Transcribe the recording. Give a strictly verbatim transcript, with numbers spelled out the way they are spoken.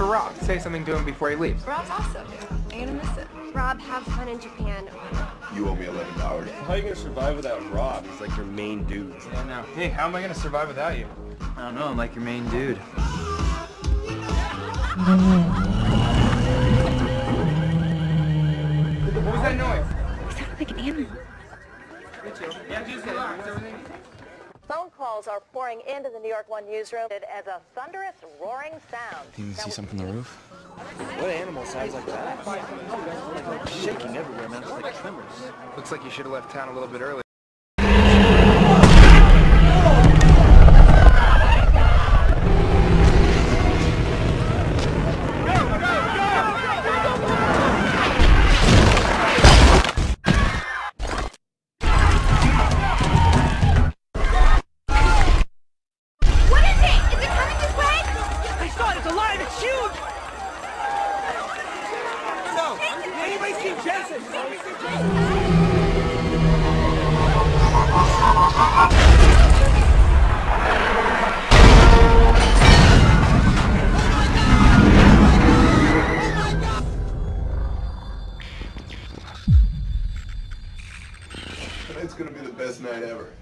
for Rob. Say something to him before he leaves. Rob's awesome. I'm gonna miss it. Rob, have fun in Japan. You owe me eleven dollars. How are you gonna survive without Rob? He's like your main dude. Yeah, no. Hey, how am I gonna survive without you? I don't know, I'm like your main dude. What was that noise? He sounded like an animal. Yeah, just relax. Everything. Phone calls are pouring into the New York One newsroom as a thunderous, roaring sound. Do you see something on the roof? What animal sounds like that? Like shaking everywhere, man. It's like tremors. Looks like you should have left town a little bit earlier. Tonight's gonna be the best night ever.